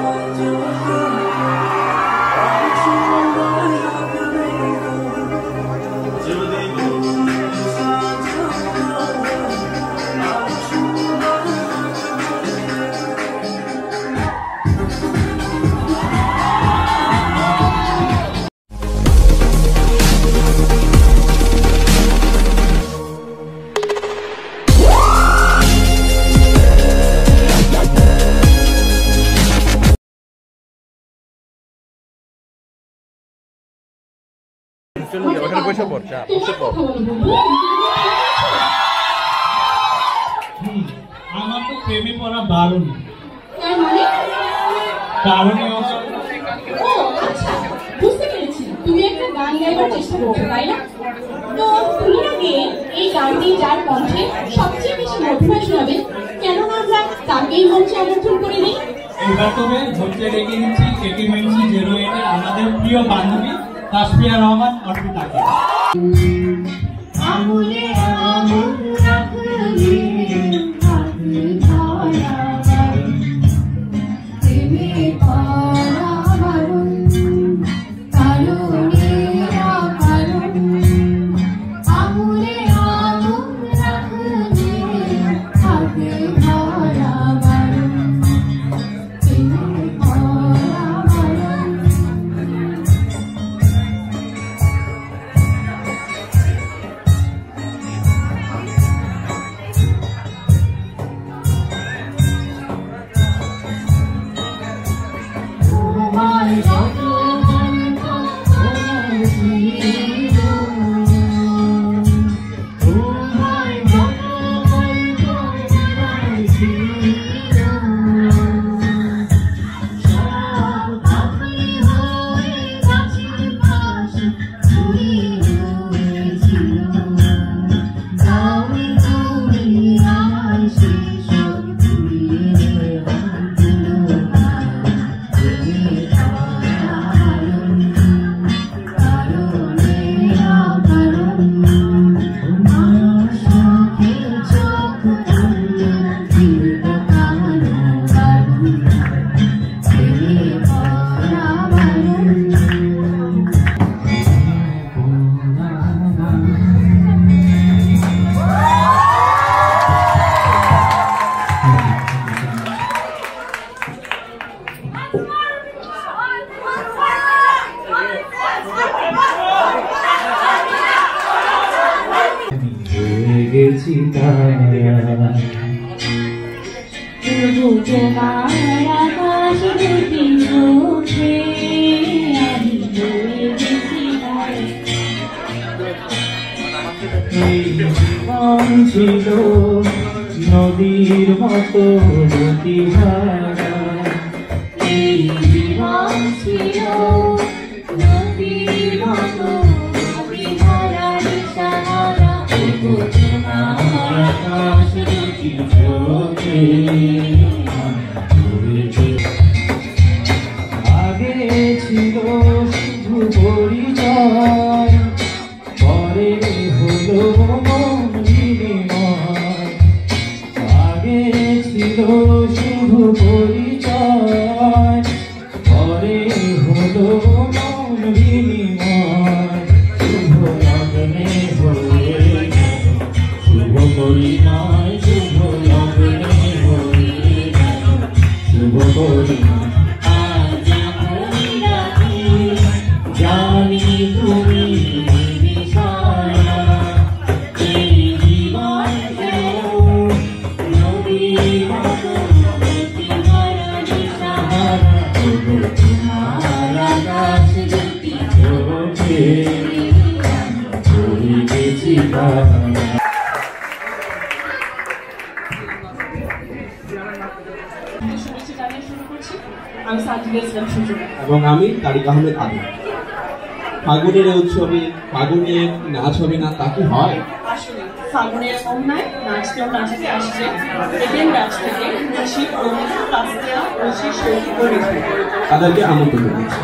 আমার তো প্রেমে পড়া বারণ কারণে বুঝতে পেরেছি তুমি একটা গান গাইবার চেষ্টা করছো তাই না? তো তুমি আগে এই গানটি যার কণ্ঠে সবচেয়ে বেশি মধুময় শোনাবে কেন আমরা তাকেই মঞ্চে আমন্ত্রণ করে নিই। এবার তবে ধৈর্য রেখে নিচ্ছি কেটিমেন্সি 08 আমাদের প্রিয় বান্ধবী তাসফিয়া রহমান অর্পিতাকে। নদীর মতো গতিহারা এই জীবন ছিল নদীর মতো গতিহারা দিশাহারা তোমার আকাশ দুটি চোখে আগে ছিল শুধু পরিচয় পরে হলো শুধু পরিচয় পরে হলো মন বিনিময় শুভ লগ্নে হয়ে শুভ পরিণয় শুভ লগ্নে হয়ে শুভ পরিণয় আজ আমি রাখি জানি তুমি এবং আমি তারিক আহমেদ আদি। ফাগুনের উৎসবে ফাগুনে নাচ হবে না তা কি হয়? ফাগুনের কন্যায় নাচতেও নাচতে আসছে এদের নাচ থেকে রশিদ অমিত তাসফিয়া রশিদ তাদেরকে আমন্ত্রণ জানাচ্ছি।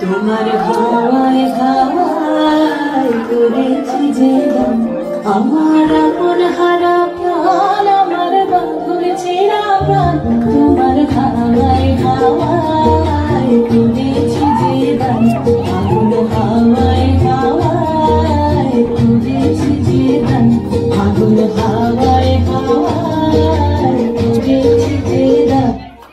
তোমার হাওয়ায় হাওয়ায় করেছি যে গান, আমার আপন হারা প্রাণ, আমার বাঁধন ছেঁড়া প্রাণ, তোমার হাওয়ায় হাওয়ায় করেছি যে গান, আগুন হাওয়ায় হাওয়ায় করেছি যে গান, আগুন হাওয়ায় হাওয়ায় করেছি যে গান।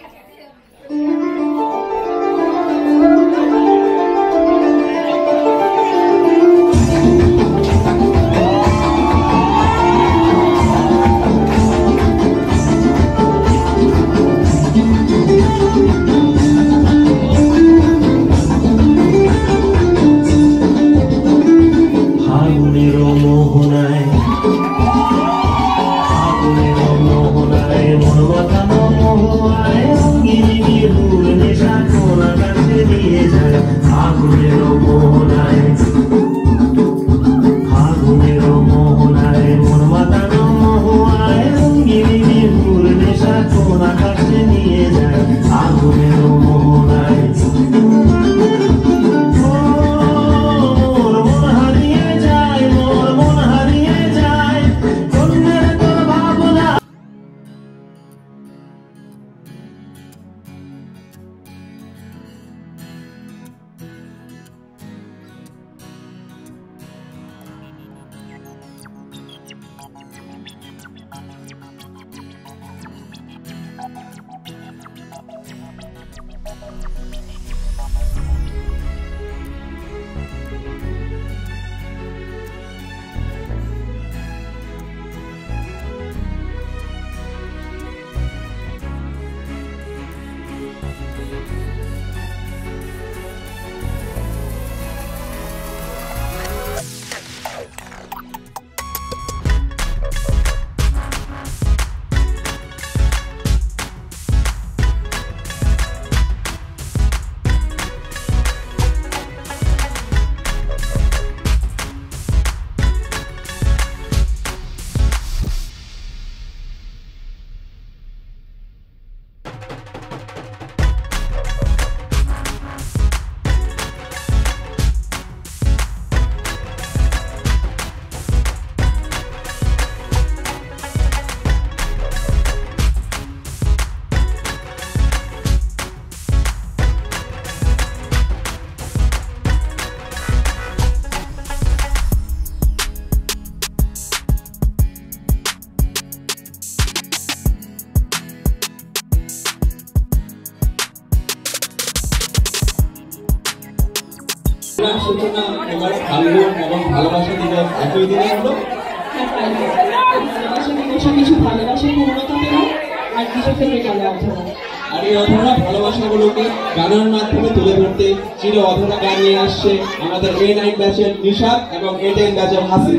সূচনা এবার ফাল্গুন এবং ভালোবাসা দিবস একই দিনে হলো। ভালোবাসা দিবসে কিছু ভালোবাসা পূর্ণতা পেল আর কিছু থেকে গেল অধরা। আর এই অধরা ভালোবাসাগুলোকে গানের মাধ্যমে তুলে ধরতে চির অধরা গান নিয়ে আসছে আমাদের A9 ব্যাচের নিশাদ এবং A10 ব্যাচের হাসিন।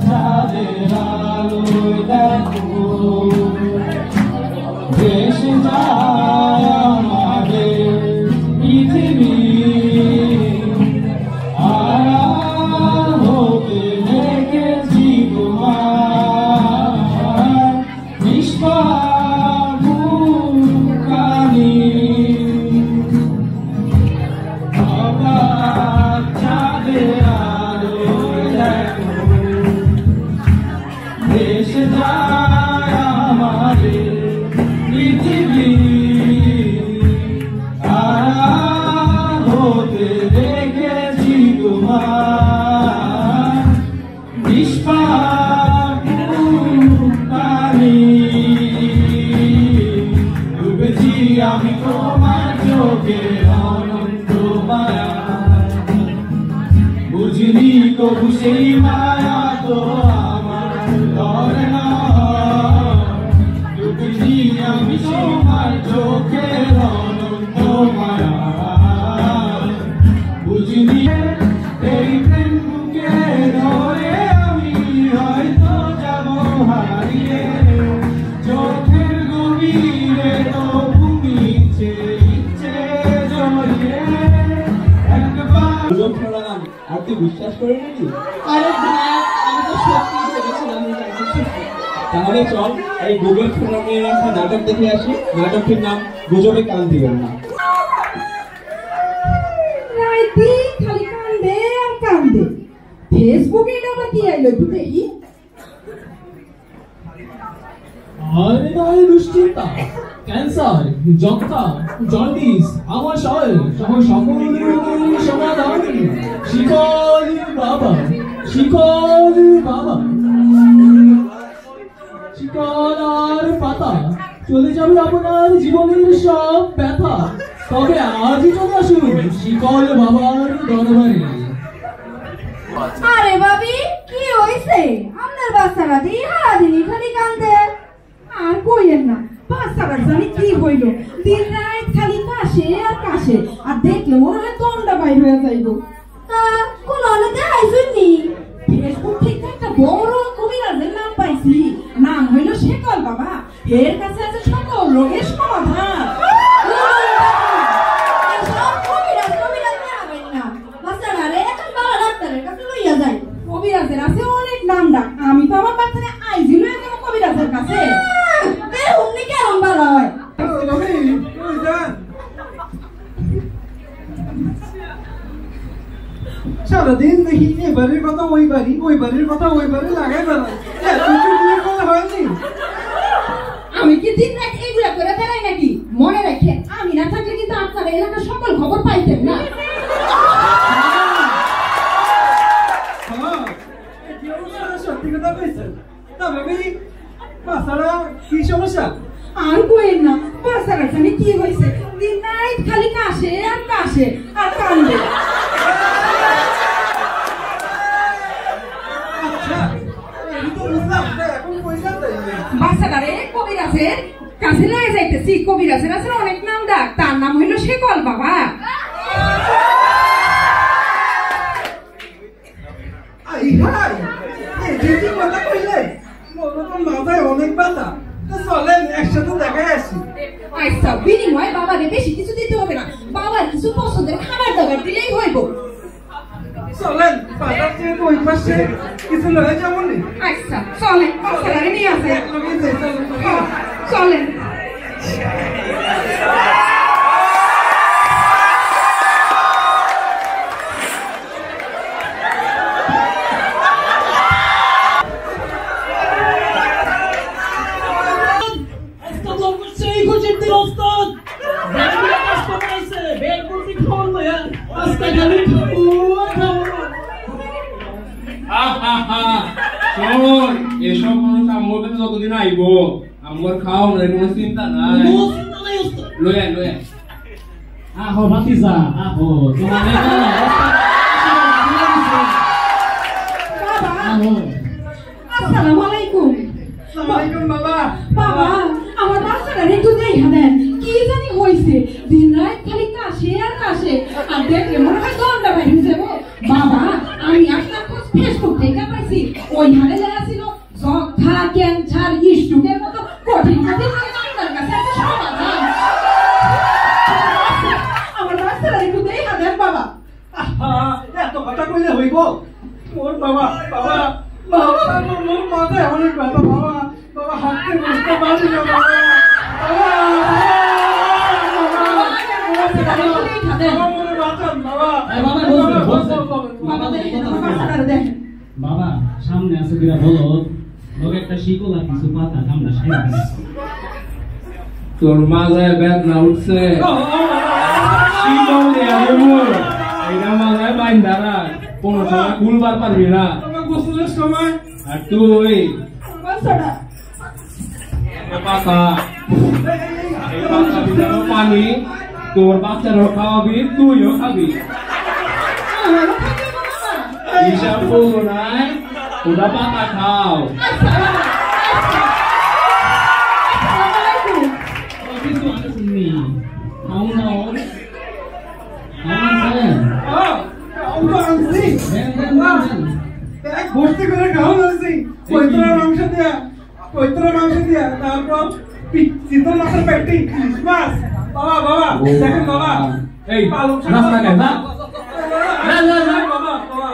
আমি তোমার চোখে অনন্ত মায়া বুঝিনি কবু সেই মায়া তো আমার ধরে না বুঝিনি আমি তোমার চোখে অনন্ত মায়া বুঝিনি এই প্রেম বুকে ধরে আমি হয়তো যাব হারিয়ে চোখের গভীরে তো আর তুই বিশ্বাস করে নিলি? তাহলে চল এই গুগল ফোরামের একটা নাটক দেখে আসি। নাটকটির নাম গুজবে কান দিবেন না। রোগে এটা আবার কি আইলো একটু দেখি। আরে ভাই দুশ্চিন্তা, ক্যান্সার, যক্ষা, জন্ডিস, আমাশয় সহ সকল রোগের সমাধান শিকল বাবা, শিকল বাবা। শিকল আর পাতা চলে যাবে আপনার জীবনের সব ব্যথা। তবে আজই চলে আসুন শিকল বাবার দরবারে। আরে ভাবি কি হইছে? আপনার বাচ্চারা দিয়ে সারাদিনই খালি কান্দে। আর কইেন না, বাচ্চারা জানি কি হইল, দিন রাত খালি কাশে আর কাশে, আর দেখলে মনে হয় দমটা বাইর হয়ে যাইব। কোন অনেকে আইসুননি, ফেসবুক থেকে একটা বড় কবিরাজের নাম পাইছি, নাম হইল শেকল বাবা। এর কাছে আছে সকল রোগের সমাধান। কবিরাজের আছে অনেক নাম ডাক, আমি তো আমার বাচ্চারা আইছিল কবিরাজের কাছে। অমনি কেমন ভালো হয়? সারাদিন দেখি এবারের কথা ওই বাড়ি, ওই বাড়ির কথা ওই বাড়ি লাগাই বেড়াই, হয়নি। আমি কি দিন রাত এইগুলা করে বেড়াই নাকি? মনে রাখেন, আমি না থাকলে কিন্তু আপনারা এলাকার সকল খবর পাইতেন না। সত্যি কথা কইছেন। তবে বাচ্চারা কি সমস্যা? আর কইেন না, বাচ্চারা জানি কি হয়েছে, দিন রাত খালি কাশে আর কাশে আর কান্দে। আচ্ছা, এই তো বুঝলাম, এখন কইলাম বাচ্চাটারে কবিরাজের কাছে লয়ে যাইতেছি। কবিরাজের আছে অনেক নাম ডাক, তার নাম হইল শেকল বাবা। কথা কইলে মাথায় অনেক ব্যথা। চলেন একসাথে দেখাই আসি। আচ্ছা, বিনিময়ে বাবারে বেশি কিছু দিতে হবে না, বাবার কিছু পছন্দের খাবার দাবার দিলেই হইব। চলেন, বাজার যেহেতু ওই পাশে, কিছু লয়ে যাবো নি। আচ্ছা চলেন, বাচ্চারা নিয়ে আসে। চলেন। এসব মানুষ আমার কাছে যতদিন আইব, আমার খাওয়া কোনো চিন্তা নাই। লয়ে লয়ে আহো ভাতিজা, আহো তোমার আসসালামু আলাইকুম। ওয়ালাইকুম বাবা। বাবা, আমার বাচ্চারা একটু দেখা দেন, কি জানি হয়েছে, দিন রাত খালি কাশে আর কাশে, আর দেখলে মনে হয় দমটা বাইরে যাবো। বাবা, আমি আপনার ফেসবুক থেকে পাইছি, ওইখানে লেখা ছিল যক্ষা, ক্যান্সার, স্ট্রোকের মতো কঠিন কঠিন আপনার কাছে একটা সমাধান। আমার বাচ্চারা একটু দেখা দেন বাবা। এত কথা কইলে হইব? ওর বাবা, বাবা, বাবা, মোর মাথায় অনেক ব্যথা বাবা, বাবা হাঁটতে বসতে পারি না বাবা, বাবা সামনে আছে কিনা বলো, লোক একটা শিকল আর কিছু পাতা আমরা সেরা দিচ্ছি। তোর মাথায় বেদনা উঠছে, শিকল দেয়া দেবো, এটা মাথায় বাইন্দা রাখ, কোনো সময় খুলবার পারবি না। গোসলের সময় আর তুই বাচ্চারা পাতা, এই পাতা ভিজানো পানি তোর বাচ্চারও খাওয়াবি, তুইও খাবি। হিসাব করবো নাই, ওটা পাতা খাও। ভর্তি করে খাওয়ানো হয়েছি, পৈতরা মাংস দিয়া, তারপর চিতল মাছের পেটি, মাছ। বাবা বাবা দেখেন বাবা, এই পালং শাক রাস্তা কেন না? বাবা বাবা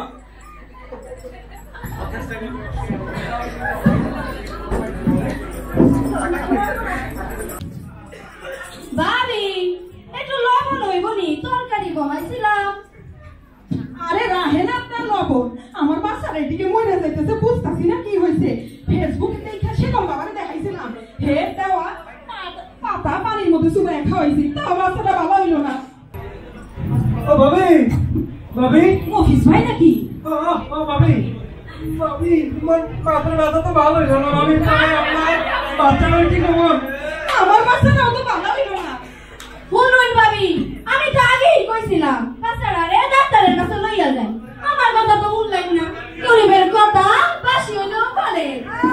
ভাবি, একটু লবণ হইব নি, তরকারি বানাইছিলাম। আরে রাহেন আপনার লবণ, আমার বাচ্চা এদিকে মরে যাইতেছে বুঝতাছি না কি হয়েছে ফেসবুকে দেখে সেকল বাবারে দেখাইছিলাম হেড দেওয়া পাতা পানির মধ্যে চুবাই খাওয়াইছি তাও বাচ্চাটা ভালো হইল না ও ভাবি ভাবি মফিজ ভাই নাকি? ও ভাবি ভাবি তোমার মাথার ব্যথা তো ভালো হইল না ভাবি আপনার বাচ্চাটার কি খবর? আমার বাচ্চাটাও তো ভালো হইল না। বলুন ভাবি, আমি তো আগেই কইছিলাম বাচ্চারা রে ডাক্তারের কাছে লইয়া যায়। আমার কথা তো উল্লেখ না, গরিবের কথা বাসি হইলেও বলে।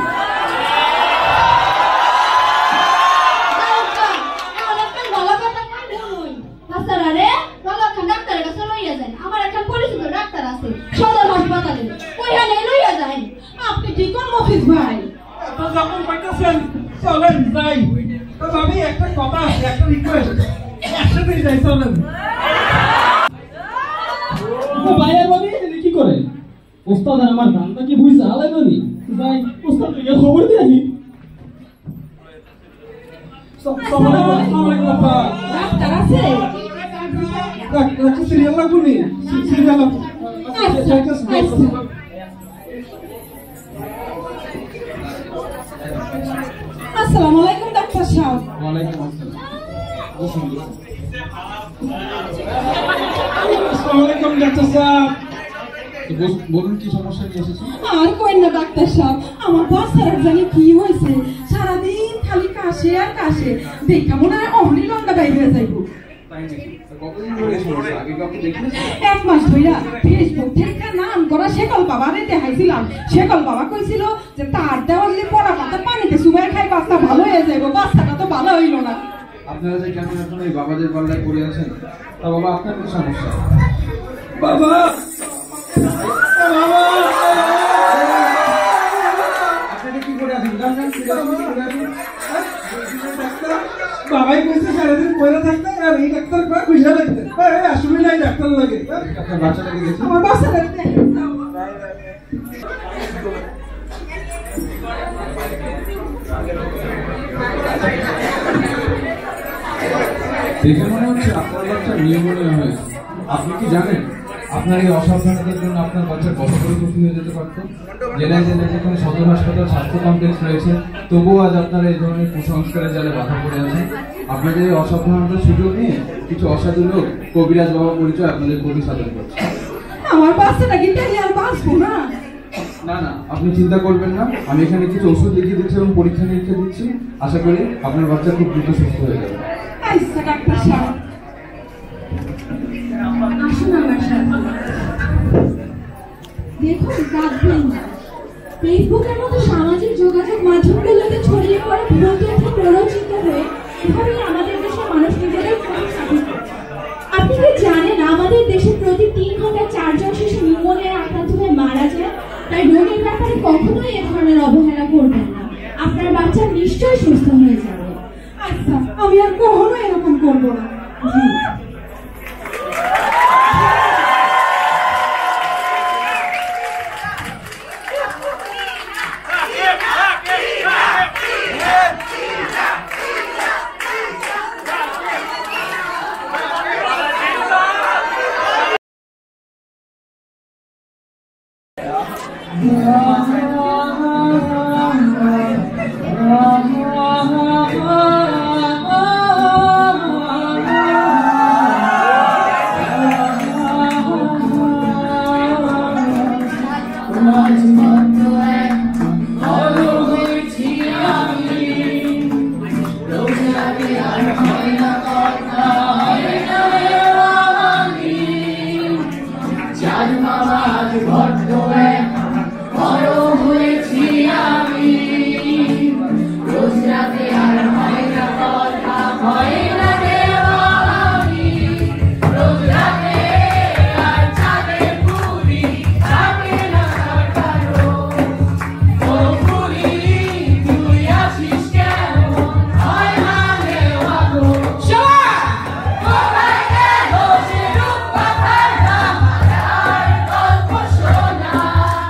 বাচ্চারা রে রগাখান ডাক্তারের কাছে লইয়া যায়। আমার একটা পরিচিত ডাক্তার আছে সদর হাসপাতালে, ওইখানে লইয়া যায়। আপনি কি কোন মফিজ ভাই? তো যখন কইতাছেন চলেন যাই। তো ভাবি একটা কথা আছে, একটা রিকোয়েস্ট, একসাথে যাই চলেন। ভাইয়া ভাবি কি করে ওস্তাদ আমার গানটা কি বুঝছে আলাই বলি ভাই ওস্তাদ থেকে খবর দিয়ে আসি। ডাক্তার আছে? সিরিয়াল লাগবো নি? সিরিয়াল আসসালামু আলাইকুম ডাক্তার সাহেব। ওয়ালাইকুম আসসালাম। আসসালামু আলাইকুম ডাক্তার সাহেব। বলুন কি সমস্যা নিয়ে এসেছেন? আর কই না ডাক্তার সাহেব, আমার বাচ্চার জানি কি হয়েছে, সারাদিন খালি কাশে আর কাশে, দেখা মনে হয় অহনি লঙ্কা বাইরে হয়ে যাইব। তাই নাকি? কতদিন ধরে সমস্যা? আগে কাউকে দেখিয়েছেন? 1 মাস ধইরা ফেসবুক থেকে নাম করা শেকল বাবারে দেখাইছিলাম। শেকল বাবা কইছিল যে তার দেওয়ালে পড়া পাতা পানিতে চুবাই খাই বাচ্চা ভালো হয়ে যাইব। বাচ্চাটা তো ভালো হইল না। আপনারা যে কেন এখন এই বাবাদের পাল্লায় পড়ে আছেন, তা বাবা আপনার কি সমস্যা? বাবা আপনারা কি করে আছেন? জানেন কি করে আছেন? বাবাই কইছে সারাদিন পয়লা থাকতে আর এই ডাক্তার কয় বুঝা লাগতে। আসলে নাই ডাক্তার লাগে। আপনার বাচ্চাটাকে দেখুন। আমার বাচ্চাটা দেখেন। দেখে মনে হচ্ছে আপনার বাচ্চা নিউমোনিয়া হয়েছে। আপনি কি জানেন আপনার এই অসাবধানতার জন্য আপনার বাচ্চার কত বড় ক্ষতি হয়ে যেতে পারত? জেলায় জেলায় যেখানে সদর হাসপাতাল স্বাস্থ্য কমপ্লেক্স রয়েছে, তবুও আজ আপনারা এই ধরনের কুসংস্কারের জালে বাধা পড়ে আছেন। আপনাদের এই অসাবধানতার সুযোগ নিয়ে কিছু অসাধু লোক কবিরাজ বাবা পরিচয় আপনাদের ক্ষতি সাধন করছে। আমার বাচ্চাটা কি তাই আর বাঁচবো না? না না, আপনি চিন্তা করবেন না। আমি এখানে কিছু ওষুধ লিখে দিচ্ছি এবং পরীক্ষা নিরীক্ষা দিচ্ছি। আশা করি আপনার বাচ্চা খুব দ্রুত সুস্থ হয়ে যাবে। আচ্ছা ডাক্তার সাহেব। আসুন আমার সাথে। দেখুন কাঁদবেন না। ফেসবুকের মতো সামাজিক যোগাযোগ মাধ্যমগুলোতে ছড়িয়ে পড়া ভুল তথ্যে প্ররোচিত হয়ে এভাবেই আমাদের দেশের মানুষ নিজেদের ক্ষতি সাধন করছে। আপনি কি জানেন আমাদের দেশে প্রতি 3 ঘন্টায় 4 জন শিশু নিউমোনিয়ায় আক্রান্ত হয়ে মারা যায়? তাই রোগীর ব্যাপারে কখনোই এ ধরনের অবহেলা করবেন না। আপনার বাচ্চা নিশ্চয়ই সুস্থ হয়ে যাবে। আচ্ছা, আমি আর কখনো এরকম করবো না। জি। Shut up!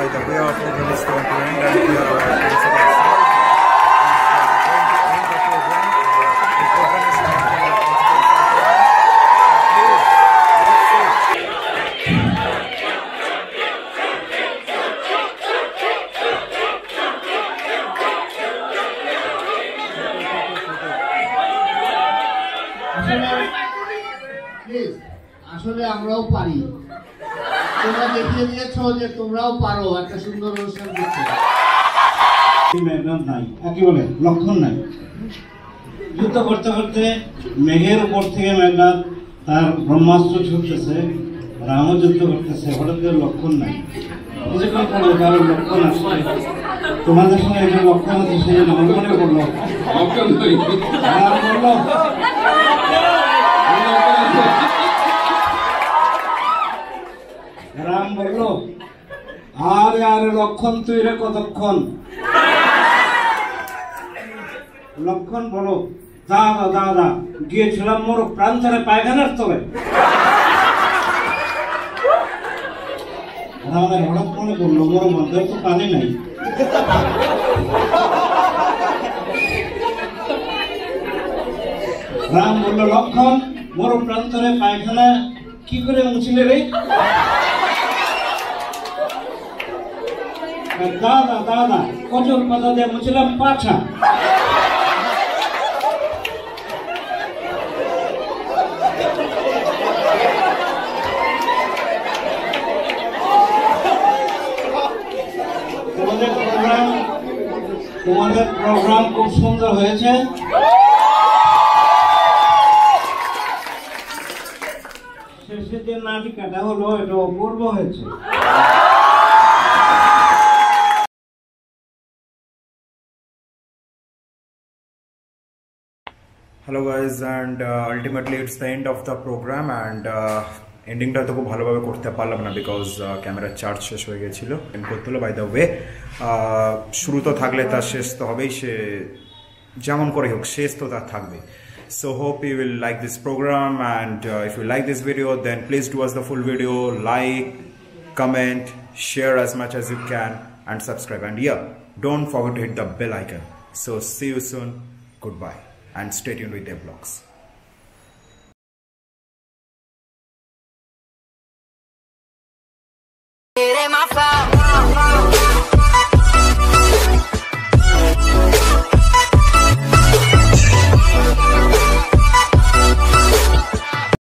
the way of the release going to end, and we are principal আসলে আমরাও পারি, তোমরা দেখিয়ে দিয়েছো যে তোমরাও পারো একটা সুন্দর অনুষ্ঠান করতে। মেঘনাথ নাই, কি বলে লক্ষণ নাই। যুদ্ধ করতে করতে মেঘের উপর থেকে মেঘনাথ তার ব্রহ্মাস্ত্র ছুটতেছে, রামও যুদ্ধ করতেছে, হঠাৎ করে লক্ষণ নাই। কিছুক্ষণ পরে কারোর লক্ষণ আসছে, তোমাদের সঙ্গে একটা লক্ষণ আছে, সেই জন্য আমার মনে পড়লো রাম বলল, আরে আরে লক্ষণ তুই রে কতক্ষণ? লক্ষণ বলো, দাদা দাদা গিয়েছিলাম মোর প্রান্তরে পায়খানার তলে। আমাদের হঠাৎ মনে করলো মোর মধ্যে তো পানি নাই। রাম বলল, লক্ষণ মোর প্রান্তরে পায়খানা কি করে মুছিলে রে? দাদা দাদা কচুর পাতা দিয়ে মুছিলাম পাছা। তোমাদের প্রোগ্রাম খুব সুন্দর হয়েছে। শেষের যে নাটিকাটা হলো এটা অপূর্ব হয়েছে। Hello guys, and ultimately it's the end of the program, and এন্ডিংটা তো খুব ভালোভাবে করতে পারলাম না বিকজ ক্যামেরার চার্জ শেষ হয়ে গেছিলো। এন্ড করতে হলো বাই দ্য ওয়ে, শুরু তো থাকলে তার শেষ তো হবেই, সে যেমন করে হোক শেষ তো তার থাকবে। So hope you will like this program, and if you like this video then please do us the full video, like, comment, share as much as you can, and subscribe, and yeah, don't forget to hit the bell icon. So see you soon, goodbye, and stay tuned with Devlogs.